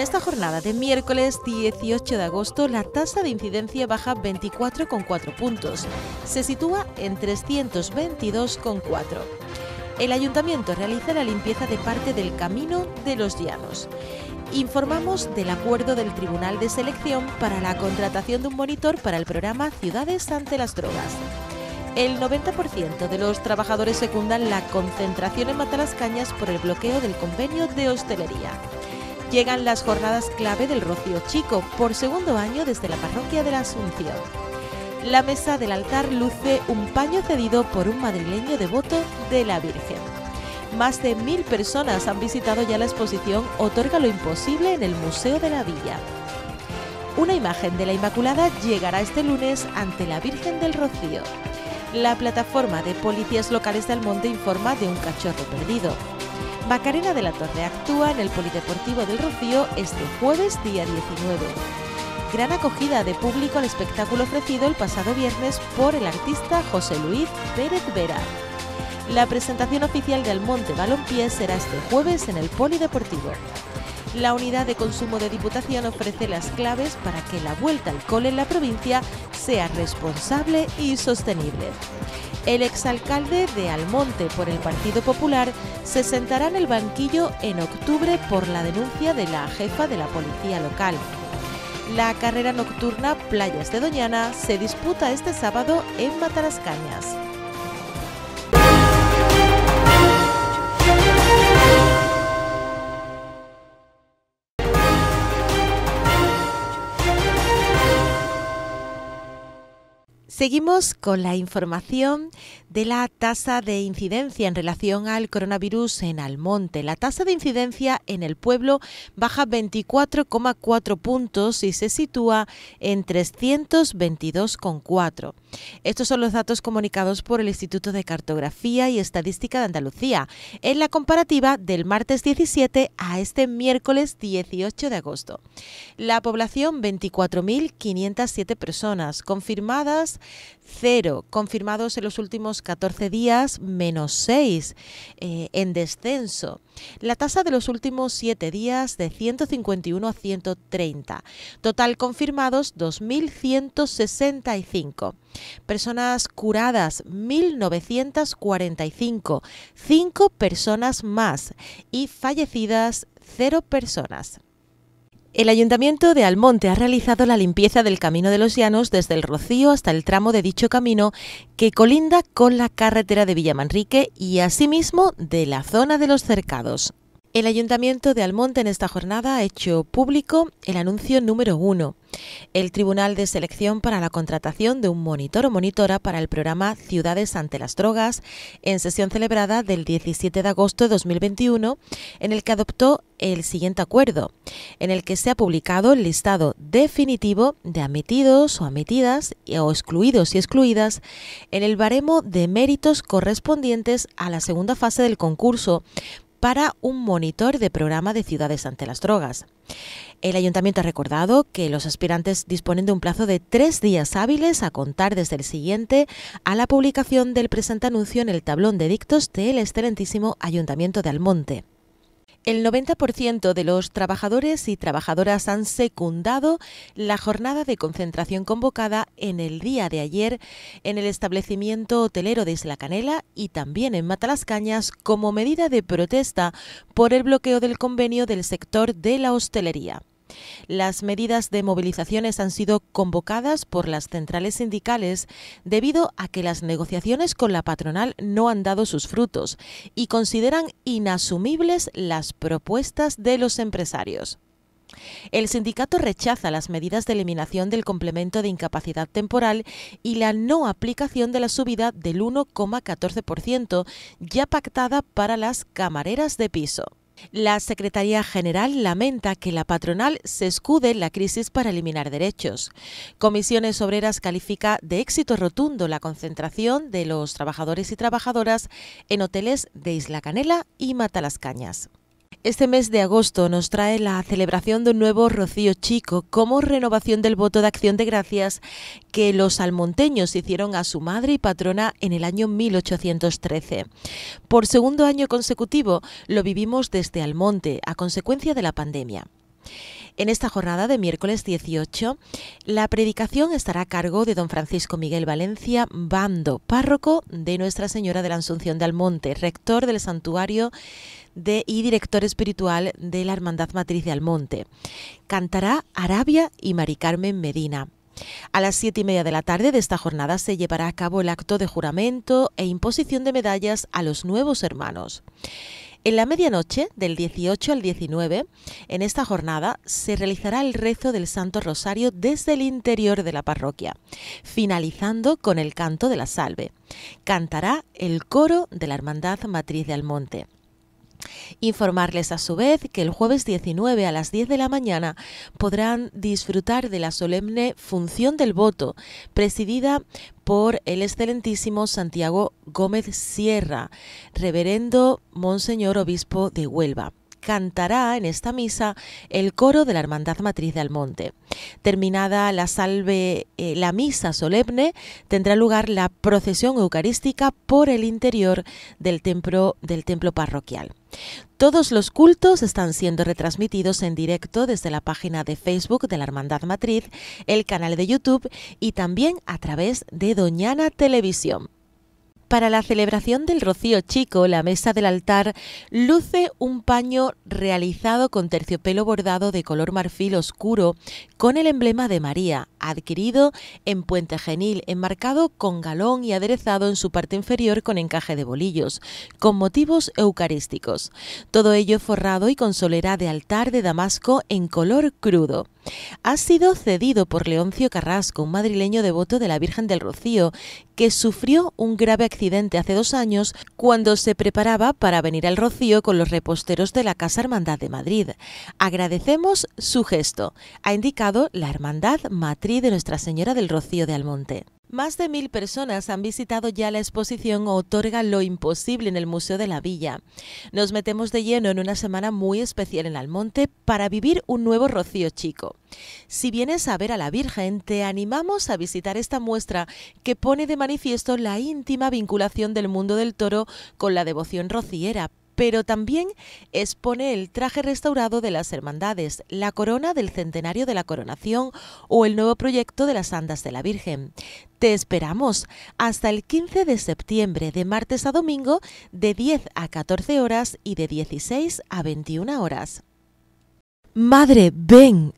esta jornada de miércoles 18 de agosto, la tasa de incidencia baja 24,4 puntos. Se sitúa en 322,4. El Ayuntamiento realiza la limpieza de parte del Camino de los Llanos. Informamos del acuerdo del Tribunal de Selección para la contratación de un monitor para el programa Ciudades ante las Drogas. El 90% de los trabajadores secundan la concentración en Matalascañas por el bloqueo del convenio de hostelería. Llegan las jornadas clave del Rocío Chico, por segundo año desde la parroquia de la Asunción. La mesa del altar luce un paño cedido por un madrileño devoto de la Virgen. Más de 1000 personas han visitado ya la exposición Otorga lo imposible en el Museo de la Villa. Una imagen de la Inmaculada llegará este lunes ante la Virgen del Rocío. La plataforma de policías locales de Almonte informa de un cachorro perdido. Macarena de la Torre actúa en el Polideportivo del Rocío este jueves día 19. Gran acogida de público al espectáculo ofrecido el pasado viernes por el artista José Luis Pérez Vera. La presentación oficial de Almonte Balompié será este jueves en el Polideportivo. La unidad de consumo de Diputación ofrece las claves para que la vuelta al cole en la provincia sea responsable y sostenible. El exalcalde de Almonte por el Partido Popular se sentará en el banquillo en octubre por la denuncia de la jefa de la policía local. La carrera nocturna Playas de Doñana se disputa este sábado en Matalascañas. Seguimos con la información de la tasa de incidencia en relación al coronavirus en Almonte. La tasa de incidencia en el pueblo baja 24,4 puntos y se sitúa en 322,4. Estos son los datos comunicados por el Instituto de Cartografía y Estadística de Andalucía en la comparativa del martes 17 a este miércoles 18 de agosto. La población 24.507 personas, confirmadas 0, confirmados en los últimos 14 días, menos 6, en descenso. La tasa de los últimos 7 días de 151 a 130. Total confirmados 2.165. Personas curadas 1.945. 5 personas más. Y fallecidas 0 personas. El Ayuntamiento de Almonte ha realizado la limpieza del Camino de los Llanos desde el Rocío hasta el tramo de dicho camino que colinda con la carretera de Villamanrique y asimismo de la zona de los cercados. El Ayuntamiento de Almonte en esta jornada ha hecho público el anuncio número 1. El Tribunal de Selección para la contratación de un monitor o monitora para el programa Ciudades ante las Drogas, en sesión celebrada del 17 de agosto de 2021, en el que adoptó el siguiente acuerdo, en el que se ha publicado el listado definitivo de admitidos o admitidas o excluidos y excluidas en el baremo de méritos correspondientes a la segunda fase del concurso para un monitor de programa de Ciudades ante las Drogas. El Ayuntamiento ha recordado que los aspirantes disponen de un plazo de 3 días hábiles a contar desde el siguiente a la publicación del presente anuncio en el tablón de dictos del excelentísimo Ayuntamiento de Almonte. El 90% de los trabajadores y trabajadoras han secundado la jornada de concentración convocada en el día de ayer en el establecimiento hotelero de Isla Canela y también en Matalascañas como medida de protesta por el bloqueo del convenio del sector de la hostelería. Las medidas de movilizaciones han sido convocadas por las centrales sindicales debido a que las negociaciones con la patronal no han dado sus frutos y consideran inasumibles las propuestas de los empresarios. El sindicato rechaza las medidas de eliminación del complemento de incapacidad temporal y la no aplicación de la subida del 1,14% ya pactada para las camareras de piso. La Secretaría General lamenta que la patronal se escude en la crisis para eliminar derechos. Comisiones Obreras califica de éxito rotundo la concentración de los trabajadores y trabajadoras en hoteles de Isla Canela y Matalascañas. Este mes de agosto nos trae la celebración de un nuevo Rocío Chico como renovación del voto de acción de gracias que los almonteños hicieron a su madre y patrona en el año 1813. Por segundo año consecutivo lo vivimos desde Almonte a consecuencia de la pandemia. En esta jornada de miércoles 18, la predicación estará a cargo de don Francisco Miguel Valencia Bando, párroco de Nuestra Señora de la Asunción de Almonte, rector del santuario y director espiritual de la Hermandad Matriz de Almonte. Cantará Arabia y Mari Carmen Medina. A las 7:30 de la tarde de esta jornada se llevará a cabo el acto de juramento e imposición de medallas a los nuevos hermanos. En la medianoche, del 18 al 19, en esta jornada se realizará el rezo del Santo Rosario desde el interior de la parroquia, finalizando con el canto de la salve. Cantará el coro de la Hermandad Matriz de Almonte. Informarles a su vez que el jueves 19 a las 10 de la mañana podrán disfrutar de la solemne función del voto, presidida por el excelentísimo Santiago Gómez Sierra, reverendo Monseñor Obispo de Huelva. Cantará en esta misa el coro de la Hermandad Matriz de Almonte. Terminada la misa solemne, tendrá lugar la procesión eucarística por el interior del templo parroquial. Todos los cultos están siendo retransmitidos en directo desde la página de Facebook de la Hermandad Matriz, el canal de YouTube y también a través de Doñana Televisión. Para la celebración del Rocío Chico, la mesa del altar luce un paño realizado con terciopelo bordado de color marfil oscuro con el emblema de María, adquirido en puente genil, enmarcado con galón y aderezado en su parte inferior con encaje de bolillos, con motivos eucarísticos. Todo ello forrado y con solera de altar de damasco en color crudo. Ha sido cedido por Leoncio Carrasco, un madrileño devoto de la Virgen del Rocío, que sufrió un grave accidente hace 2 años cuando se preparaba para venir al Rocío con los reposteros de la Casa Hermandad de Madrid. Agradecemos su gesto, ha indicado la Hermandad Matriz de Nuestra Señora del Rocío de Almonte. Más de 1000 personas han visitado ya la exposición Otorga lo imposible en el Museo de la Villa. Nos metemos de lleno en una semana muy especial en Almonte para vivir un nuevo Rocío Chico. Si vienes a ver a la Virgen, te animamos a visitar esta muestra que pone de manifiesto la íntima vinculación del mundo del toro con la devoción rociera, pero también expone el traje restaurado de las hermandades, la corona del centenario de la coronación o el nuevo proyecto de las andas de la Virgen. Te esperamos hasta el 15 de septiembre, de martes a domingo, de 10 a 14 horas y de 16 a 21 horas. Madre, ven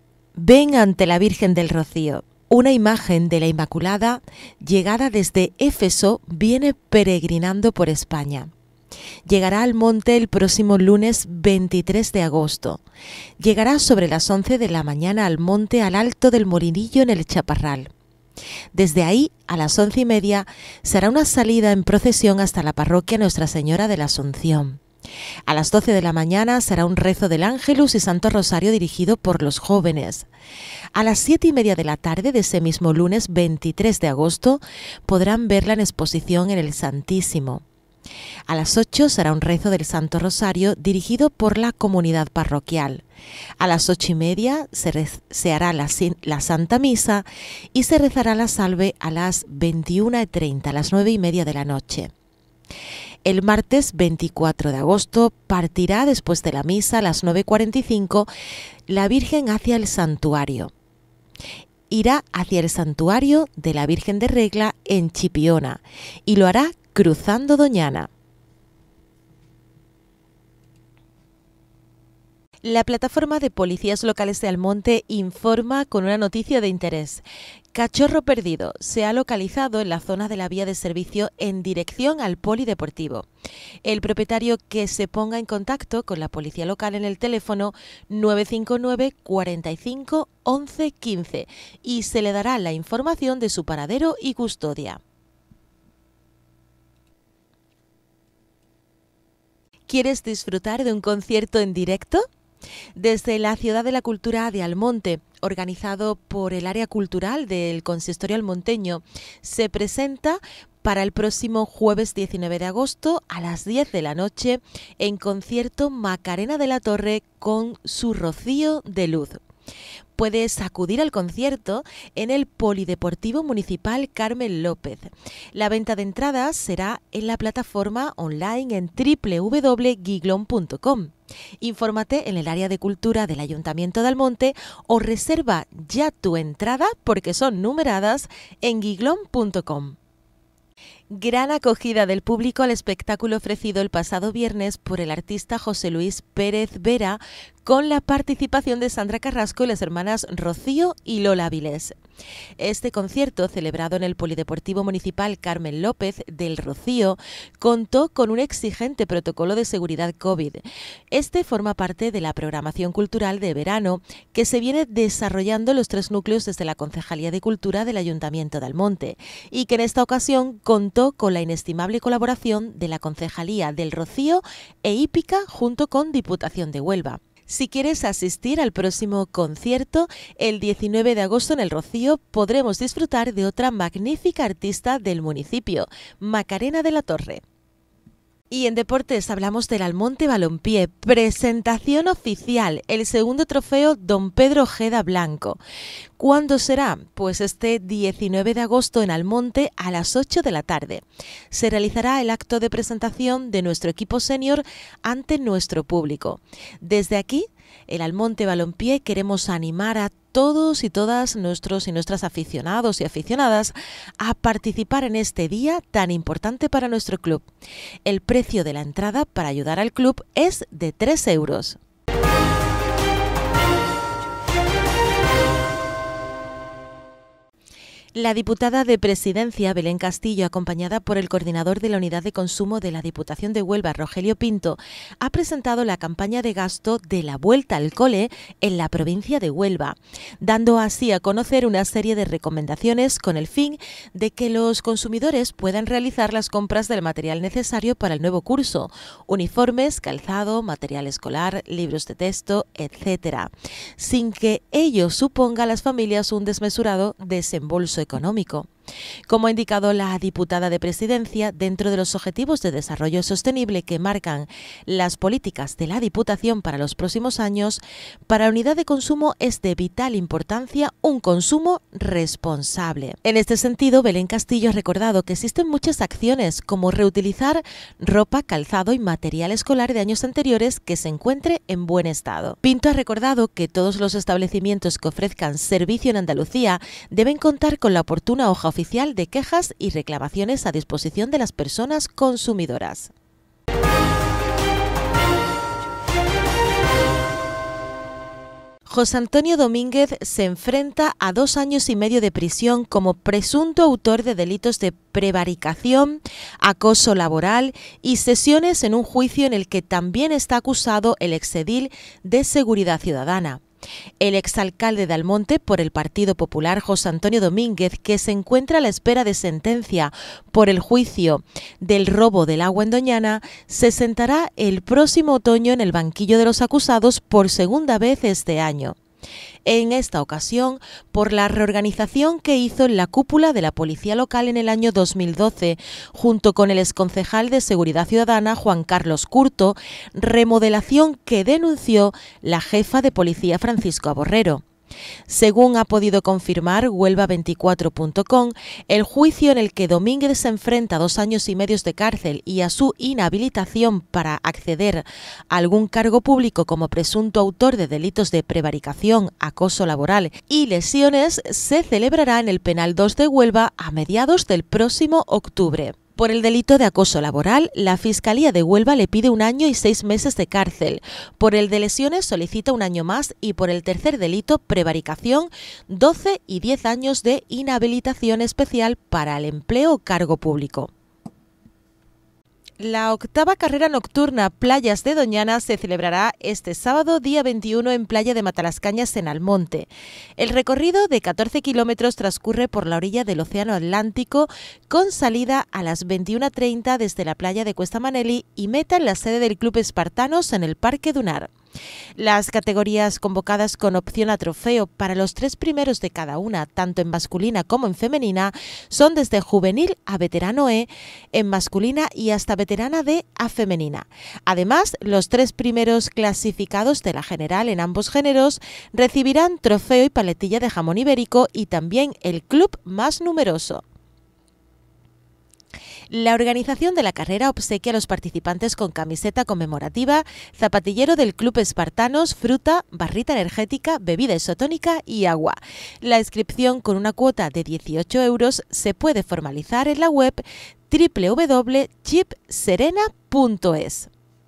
ante la Virgen del Rocío. Una imagen de la Inmaculada, llegada desde Éfeso, viene peregrinando por España. Llegará al monte el próximo lunes 23 de agosto. Llegará sobre las 11 de la mañana al monte al Alto del Molinillo en el Chaparral. Desde ahí, a las 11:30, será una salida en procesión hasta la parroquia Nuestra Señora de la Asunción. A las 12 de la mañana será un rezo del Ángelus y Santo Rosario dirigido por los jóvenes. A las 7:30 de la tarde de ese mismo lunes 23 de agosto podrán verla en exposición en el Santísimo. A las 8 será un rezo del Santo Rosario dirigido por la comunidad parroquial. A las 8:30 se hará la Santa Misa y se rezará la salve a las 21:30, a las 9:30 de la noche. El martes 24 de agosto partirá después de la misa a las 9:45 la Virgen hacia el santuario. Irá hacia el santuario de la Virgen de Regla en Chipiona y lo hará cruzando Doñana. La plataforma de policías locales de Almonte informa con una noticia de interés. Cachorro perdido se ha localizado en la zona de la vía de servicio en dirección al polideportivo. El propietario que se ponga en contacto con la policía local en el teléfono 959 45 11 15 y se le dará la información de su paradero y custodia. ¿Quieres disfrutar de un concierto en directo? Desde la Ciudad de la Cultura de Almonte, organizado por el área cultural del Consistorio almonteño, se presenta para el próximo jueves 19 de agosto a las 10 de la noche en concierto Macarena de la Torre con su Rocío de Luz. Puedes acudir al concierto en el Polideportivo Municipal Carmen López. La venta de entradas será en la plataforma online en www.giglon.com. Infórmate en el área de cultura del Ayuntamiento de Almonte o reserva ya tu entrada porque son numeradas en giglon.com. Gran acogida del público al espectáculo ofrecido el pasado viernes por el artista José Luis Pérez Vera, con la participación de Sandra Carrasco y las hermanas Rocío y Lola Avilés. Este concierto, celebrado en el Polideportivo Municipal Carmen López del Rocío, contó con un exigente protocolo de seguridad COVID. Este forma parte de la programación cultural de verano que se viene desarrollando en los 3 núcleos desde la Concejalía de Cultura del Ayuntamiento de Almonte y que en esta ocasión contó con la inestimable colaboración de la Concejalía del Rocío e Hípica junto con Diputación de Huelva. Si quieres asistir al próximo concierto, el 19 de agosto en el Rocío, podremos disfrutar de otra magnífica artista del municipio, Macarena de la Torre. Y en deportes hablamos del Almonte Balompié, presentación oficial, el segundo trofeo Don Pedro Ojeda Blanco. ¿Cuándo será? Pues este 19 de agosto en Almonte a las 8 de la tarde. Se realizará el acto de presentación de nuestro equipo senior ante nuestro público. Desde aquí, el Almonte Balompié, queremos animar a todos y todas nuestros y nuestras aficionados y aficionadas a participar en este día tan importante para nuestro club. El precio de la entrada para ayudar al club es de 3 euros. La diputada de Presidencia, Belén Castillo, acompañada por el coordinador de la Unidad de Consumo de la Diputación de Huelva, Rogelio Pinto, ha presentado la campaña de gasto de la Vuelta al Cole en la provincia de Huelva, dando así a conocer una serie de recomendaciones con el fin de que los consumidores puedan realizar las compras del material necesario para el nuevo curso: uniformes, calzado, material escolar, libros de texto, etc., sin que ello suponga a las familias un desmesurado desembolso económico. Como ha indicado la diputada de Presidencia, dentro de los objetivos de desarrollo sostenible que marcan las políticas de la Diputación para los próximos años, para la unidad de consumo es de vital importancia un consumo responsable. En este sentido, Belén Castillo ha recordado que existen muchas acciones como reutilizar ropa, calzado y material escolar de años anteriores que se encuentre en buen estado. Pinto ha recordado que todos los establecimientos que ofrezcan servicio en Andalucía deben contar con la oportuna hoja oficial de quejas y reclamaciones a disposición de las personas consumidoras. José Antonio Domínguez se enfrenta a 2 años y medio de prisión como presunto autor de delitos de prevaricación, acoso laboral y sesiones en un juicio en el que también está acusado el exedil de Seguridad Ciudadana. El exalcalde de Almonte por el Partido Popular, José Antonio Domínguez, que se encuentra a la espera de sentencia por el juicio del robo del agua en Doñana, se sentará el próximo otoño en el banquillo de los acusados por segunda vez este año. En esta ocasión, por la reorganización que hizo en la cúpula de la Policía Local en el año 2012, junto con el exconcejal de Seguridad Ciudadana, Juan Carlos Curto, remodelación que denunció la jefa de policía, Francisco Aborrero. Según ha podido confirmar Huelva24.com, el juicio en el que Domínguez se enfrenta a 2 años y medio de cárcel y a su inhabilitación para acceder a algún cargo público como presunto autor de delitos de prevaricación, acoso laboral y lesiones se celebrará en el Penal 2 de Huelva a mediados del próximo octubre. Por el delito de acoso laboral, la Fiscalía de Huelva le pide 1 año y 6 meses de cárcel. Por el de lesiones solicita 1 año más y por el tercer delito, prevaricación, 12 y 10 años de inhabilitación especial para el empleo o cargo público. La 8ª carrera nocturna Playas de Doñana se celebrará este sábado día 21 en Playa de Matalascañas en Almonte. El recorrido de 14 kilómetros transcurre por la orilla del Océano Atlántico con salida a las 21:30 desde la playa de Cuesta Maneli y meta en la sede del Club Espartanos en el Parque Dunar. Las categorías convocadas con opción a trofeo para los 3 primeros de cada una, tanto en masculina como en femenina, son desde juvenil a veterano E en masculina y hasta veterana D a femenina. Además, los 3 primeros clasificados de la general en ambos géneros recibirán trofeo y paletilla de jamón ibérico y también el club más numeroso. La organización de la carrera obsequia a los participantes con camiseta conmemorativa, zapatillero del Club Espartanos, fruta, barrita energética, bebida isotónica y agua. La inscripción con una cuota de 18 € se puede formalizar en la web www.chipserena.es.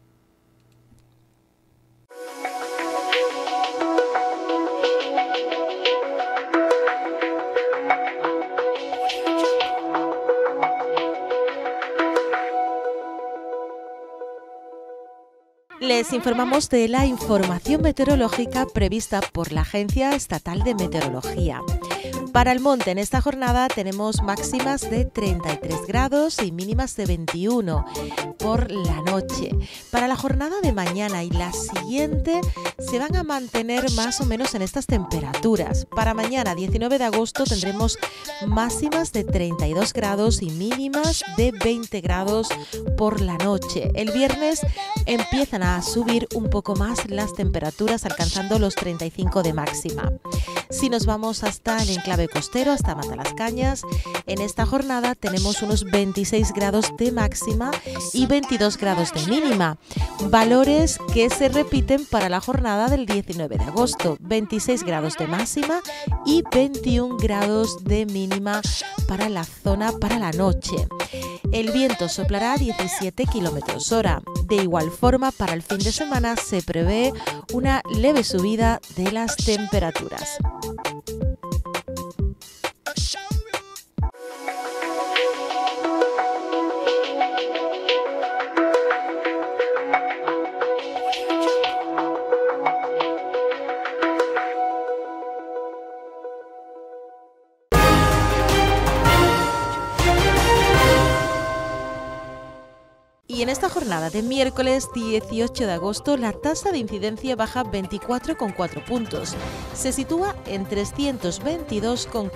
Les informamos de la información meteorológica prevista por la Agencia Estatal de Meteorología. Para Almonte, en esta jornada tenemos máximas de 33 grados y mínimas de 21 por la noche. Para la jornada de mañana y la siguiente se van a mantener más o menos en estas temperaturas. Para mañana, 19 de agosto, tendremos máximas de 32 grados y mínimas de 20 grados por la noche. El viernes empiezan a subir un poco más las temperaturas, alcanzando los 35 de máxima. Si nos vamos hasta el enclave costero, hasta Matalascañas, en esta jornada tenemos unos 26 grados de máxima y 22 grados de mínima, valores que se repiten para la jornada del 19 de agosto, 26 grados de máxima y 21 grados de mínima para la zona para la noche. El viento soplará a 17 km/h. De igual forma, para el fin de semana se prevé una leve subida de las temperaturas. Y en esta jornada de miércoles 18 de agosto, la tasa de incidencia baja 24,4 puntos. Se sitúa en 322,4.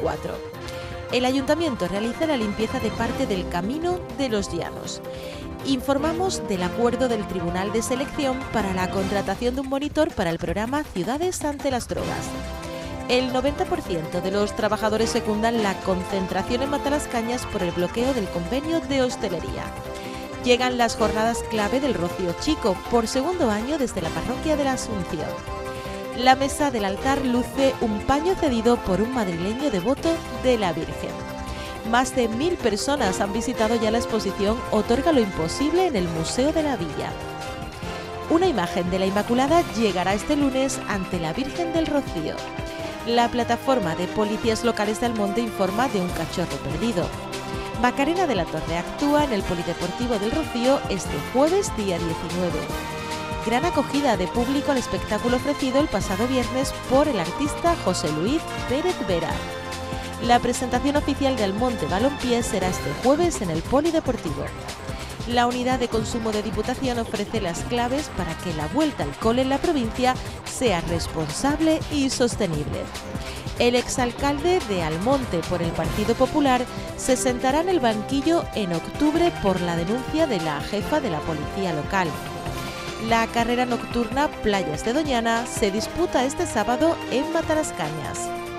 El Ayuntamiento realiza la limpieza de parte del Camino de los Llanos. Informamos del acuerdo del Tribunal de Selección para la contratación de un monitor para el programa Ciudades ante las Drogas. El 90% de los trabajadores secundan la concentración en Matalascañas por el bloqueo del convenio de hostelería. Llegan las jornadas clave del Rocío Chico, por segundo año desde la parroquia de la Asunción. La mesa del altar luce un paño cedido por un madrileño devoto de la Virgen. Más de 1000 personas han visitado ya la exposición Otorga lo imposible en el Museo de la Villa. Una imagen de la Inmaculada llegará este lunes ante la Virgen del Rocío. La plataforma de policías locales de Almonte informa de un cachorro perdido. Macarena de la Torre actúa en el Polideportivo del Rocío este jueves día 19. Gran acogida de público al espectáculo ofrecido el pasado viernes por el artista José Luis Pérez Vera. La presentación oficial de Almonte Balompié será este jueves en el Polideportivo. La unidad de consumo de Diputación ofrece las claves para que la vuelta al cole en la provincia sea responsable y sostenible. El exalcalde de Almonte por el Partido Popular se sentará en el banquillo en octubre por la denuncia de la jefa de la policía local. La carrera nocturna Playas de Doñana se disputa este sábado en Matalascañas.